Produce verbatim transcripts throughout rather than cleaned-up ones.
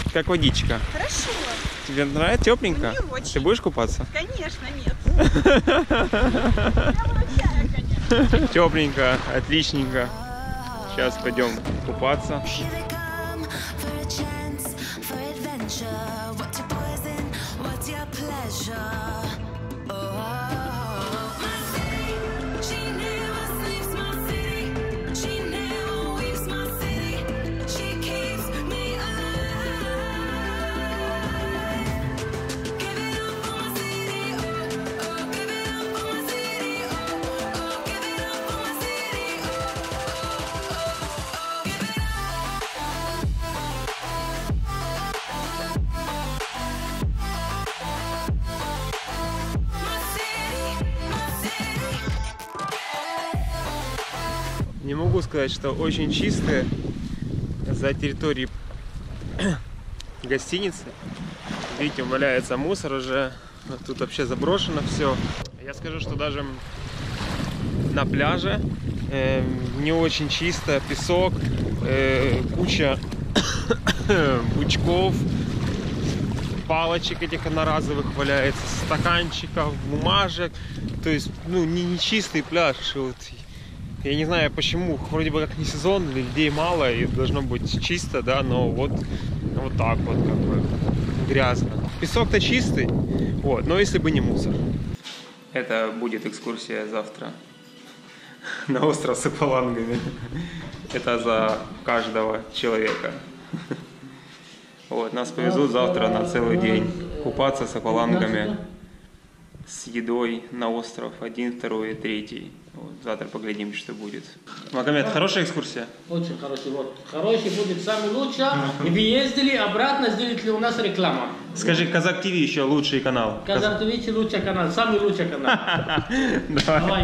Как водичка. Хорошо. Тебе нравится? Тепленько? Мне очень. Ты будешь купаться? Конечно, нет. Я вручаю, конечно. Тепленько, отличненько. Сейчас пойдем купаться. Не могу сказать, что очень чистые за территорией гостиницы. Видите, валяется мусор уже. Тут вообще заброшено все. Я скажу, что даже на пляже э, не очень чисто. Песок, э, куча бычков, палочек этих одноразовых валяется, стаканчиков, бумажек. То есть, ну, не, не чистый пляж. Вот. Я не знаю почему, вроде бы как не сезон, людей мало и должно быть чисто, да, но вот, вот так вот как бы грязно. Песок-то чистый, вот, но если бы не мусор. Это будет экскурсия завтра на остров с аквалангами. Это за каждого человека. Вот, нас повезут завтра на целый день купаться с аквалангами, с едой на остров один, второй и третий. Вот, завтра поглядим, что будет. Магомед, хорошая экскурсия? Очень хороший. Вот. Хороший будет самый лучший. И вы ездили обратно, сделали ли у нас реклама. Скажи, Казак ТВ еще лучший канал. Казак ТВ лучший канал, самый лучший канал. Давай.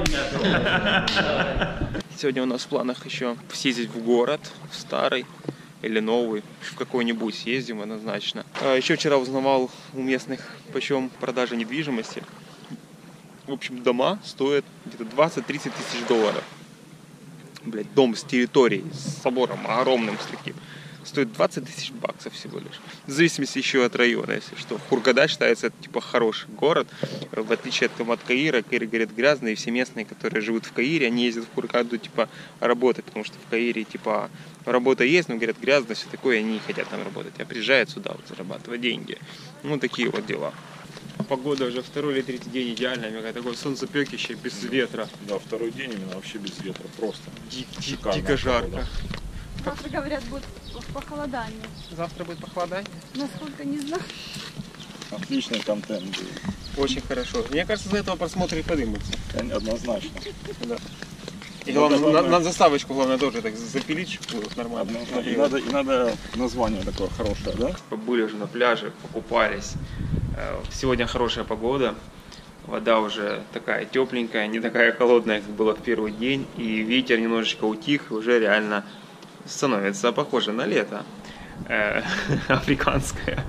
Сегодня у нас в планах еще съездить в город, в старый или новый, в какой-нибудь съездим однозначно. Еще вчера узнавал у местных, почем продажа недвижимости. В общем, дома стоят где-то двадцать-тридцать тысяч долларов. Блять, дом с территорией, с собором огромным, с таким, стоит двадцать тысяч баксов всего лишь. В зависимости еще от района, если что. Хургада считается типа хороший город, в отличие от, там, от Каира. Каир, говорят, грязный, и все местные, которые живут в Каире, они ездят в Хургаду типа работать, потому что в Каире типа работа есть, но, говорят, грязно, все такое, и они не хотят там работать, а приезжают сюда вот, зарабатывать деньги. Ну, такие вот дела. Погода уже второй или третий день идеальная, какая такое солнцепекище, без ветра. Да, второй день именно вообще без ветра, просто. Ди ди дико жарко. Завтра, говорят, будет похолодание. Завтра будет похолодание? Насколько не знаю. Отличный контент будет. Очень хорошо. Мне кажется, за этого просмотры поднимутся. Однозначно. Да. И главное, на, на заставочку главное тоже так запилить, чтобы нормально. И надо, и надо название такое хорошее, да? Были уже на пляже, покупались. Сегодня хорошая погода. Вода уже такая тепленькая, не такая холодная, как было в первый день. И ветер немножечко утих, уже реально становится похоже на лето. Э, африканское.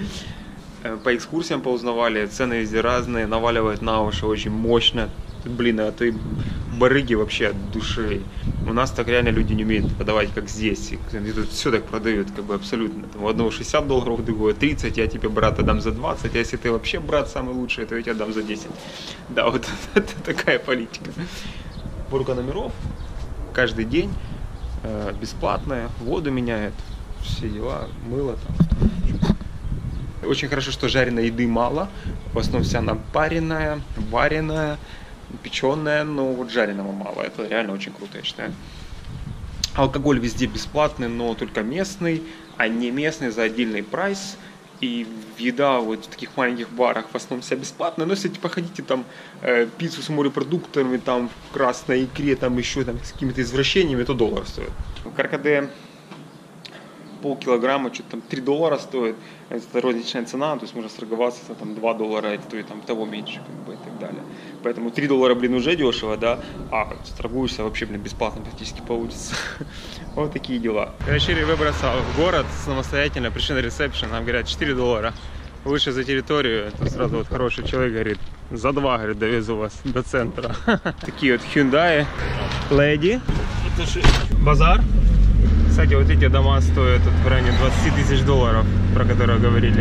По экскурсиям поузнавали, цены везде разные, наваливают на уши очень мощно. Блин, а ты барыги вообще от души. У нас так реально люди не умеют продавать, как здесь. И тут все так продают, как бы абсолютно. Там, у одного шестьдесят долларов, другого тридцать, я тебе, брата, дам за двадцать, а если ты вообще брат самый лучший, то я тебе дам за десять. Да, вот это такая политика. Уборка номеров каждый день, э, бесплатная, воду меняет, все дела, мыло там. Очень хорошо, что жареной еды мало, в основном вся она пареная, вареная, печеная, но вот жареного мало. Это реально очень круто, я считаю. Алкоголь везде бесплатный, но только местный, а не местный за отдельный прайс. И еда вот в таких маленьких барах в основном вся бесплатная. Но если типа хотите там э, пиццу с морепродуктами, там в красной икре, там еще там с какими-то извращениями, то доллар стоит. В Каркаде полкилограмма, что-то там три доллара стоит. Это розничная цена, то есть можно сторговаться за там два доллара, это то и там того меньше, как бы, и так далее. Поэтому три доллара, блин, уже дешево, да, а торгуешься вообще, блин, бесплатно практически получится. Вот такие дела. Решили выбраться в город самостоятельно, пришли на ресепшн, нам говорят четыре доллара. Выше за территорию, это сразу вот хороший человек говорит, за два, говорит, довезу вас до центра. Такие вот Hyundai, Lady, базар. Кстати, вот эти дома стоят в районе двадцати тысяч долларов. про которую говорили.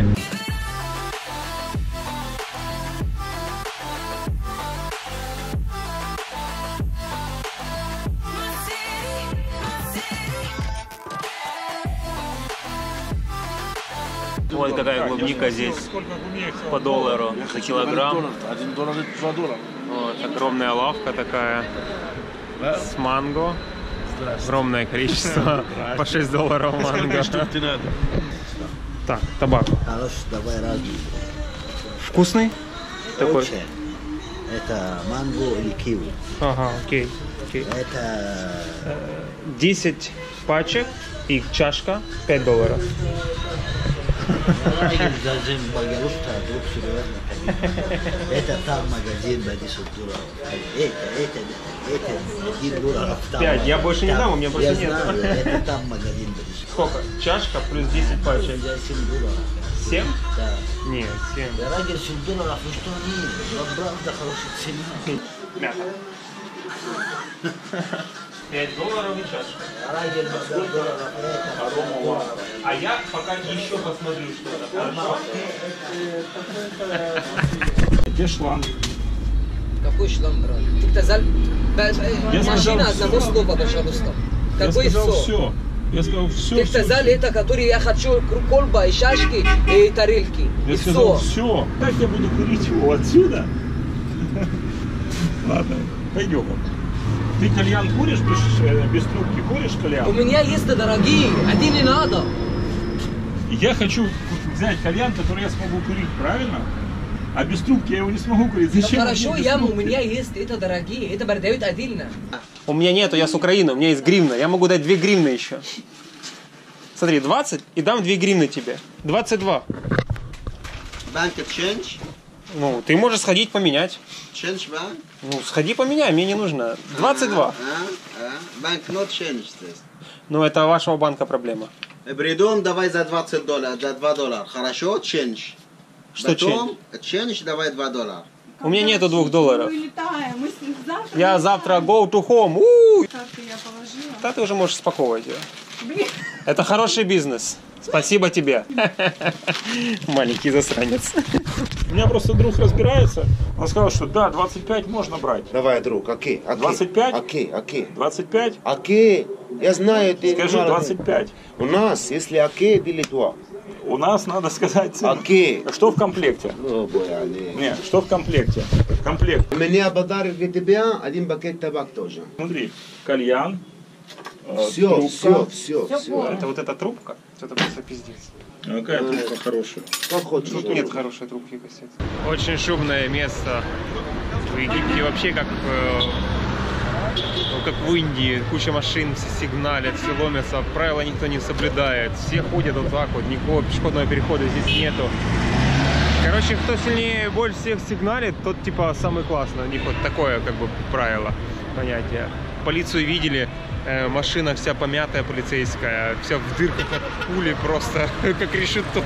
Вот какая клубника здесь по доллару за килограмм. Один доллар и два доллара. Вот, огромная лавка такая с манго. Огромное количество. По шесть долларов манго. Так, табак. Хорош, давай разный. Вкусный? Такой. Очень. Это манго или киви. Ага, окей. окей. Это десять пачек и чашка пять долларов. зажим Багаруста, друг серьезно, конечно. Это там магазин за десять долларов. Это, это, это один доллар. пять, я больше не дам, у меня больше я нет. Знаю, это там магазин за десять. Сколько? Чашка плюс десять пачек. За семь долларов. семь? Да. Нет, семь. Ради семь долларов, ну что нет? Вот правда хорошая цена. Мята. пять долларов и чашка. Ради двадцать долларов это. А я пока еще посмотрю что-то. Хорошо? Где шланг? Какой шланг, брат? Ты сказал, Я сказал машина всё. одного слова, пожалуйста. Я Какой сказал все? все. Я сказал все. Ты сказал это, который я хочу колба и шашки и тарелки. Я И сказал все. все. Как я буду курить его отсюда? Ладно, пойдем. Ты кальян куришь без, э, без трубки? Куришь У кальян? меня есть дорогие, один не надо. Я хочу взять кальян, который я смогу курить, правильно? А без трубки я его не смогу курить. Ну, Зачем? хорошо, мне без я, у трубки? меня есть, это дорогие, это продают отдельно. У меня нету, я с Украины, у меня есть гривна. Я могу дать две гривны еще. Смотри, двадцать и дам две гривны тебе. двадцать два. Банк change? Ну, ты можешь сходить поменять. Change банк? Ну, сходи поменяй, мне не нужно. двадцать два. Банк not change. Ну, это вашего банка проблема. Придем, давай за двадцать долларов, за два доллара. Хорошо? Change. Что Потом, change, давай два доллара. У меня нету двух долларов. Мы летаем, мы с ним завтра. Я летаем. завтра go to home. У-у-у. Карты я положила. Да ты уже можешь спаковывать ее. Блин. Это хороший бизнес. Спасибо тебе. Маленький засранец. У меня просто друг разбирается. Он сказал, что да, двадцать пять можно брать. Давай, друг, окей, окей. двадцать пять? Окей, окей. двадцать пять? Окей, я знаю, ты... Скажи молодец. двадцать пять. У нас, если окей, ты литва. У нас надо сказать цену. Окей. Что в комплекте? О, бой, Али. Нет, что в комплекте? Комплект. У меня подарок для тебя, один пакет табак тоже. Смотри, кальян, э, Все, трубка. все, все, все. Это вот эта трубка? Это просто пиздец. А какая трубка хорошая? Как хочешь. Тут нет хорошей трубки, кассет. Очень шумное место. В Египте вообще как, э, ну, как в Индии. Куча машин, все сигналят, все ломятся. Правила никто не соблюдает. Все ходят вот так вот. Никакого пешеходного перехода здесь нету. Короче, кто сильнее больше всех сигналит, тот типа самый классный. У них вот такое как бы правило, понятие. Полицию видели. Машина вся помятая полицейская, вся в дырках от пули просто, как решето.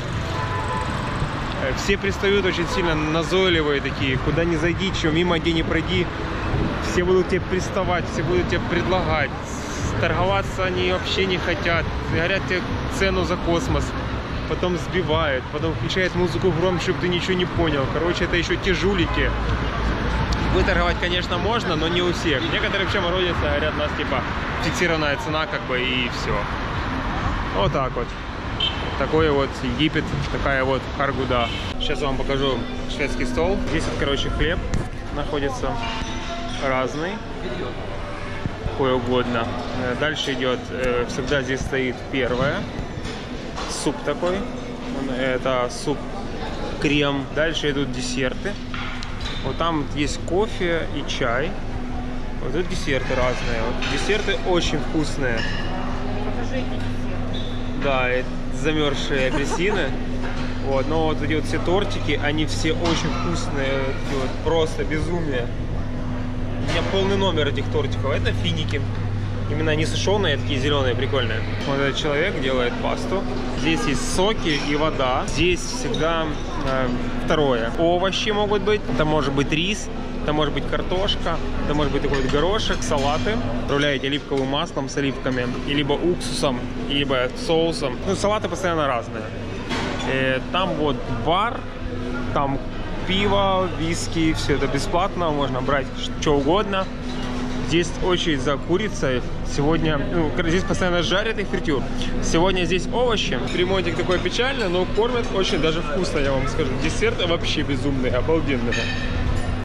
Все пристают очень сильно назойливые такие, куда ни зайди, что мимо где не пройди, все будут тебе приставать, все будут тебе предлагать. Торговаться они вообще не хотят, говорят тебе цену за космос, потом сбивают, потом включают музыку громче, чтобы ты ничего не понял. Короче, это еще те жулики. Выторговать, конечно, можно, но не у всех. Некоторые вообще морозятся, говорят, у нас типа фиксированная цена, как бы, и все. Вот так вот. Такой вот Египет, такая вот Харгуда. Сейчас вам покажу шведский стол. Здесь вот, короче, хлеб находится разный, какой угодно. Дальше идет, всегда здесь стоит первое. Суп такой. Это суп крем. Дальше идут десерты. Вот там есть кофе и чай. Вот тут десерты разные. Вот десерты очень вкусные. Да, это замерзшие апельсины. Вот, но вот эти вот все тортики, они все очень вкусные. Вот, просто безумие. У меня полный номер этих тортиков. Это финики. Именно они сушеные, такие зеленые, прикольные. Вот этот человек делает пасту. Здесь есть соки и вода. Здесь всегда э, второе. Овощи могут быть. Это может быть рис, это может быть картошка, это может быть такой вот горошек, салаты. Отправляете оливковым маслом с оливками, и либо уксусом, либо соусом. Ну, салаты постоянно разные. Э, там вот бар, там пиво, виски, все это бесплатно, можно брать что угодно. Здесь очередь за курицей. Сегодня, ну, здесь постоянно жарят и фритюр. Сегодня здесь овощи. Ремонтик такой печальный, но кормят очень даже вкусно, я вам скажу. Десерты вообще безумные, обалденные.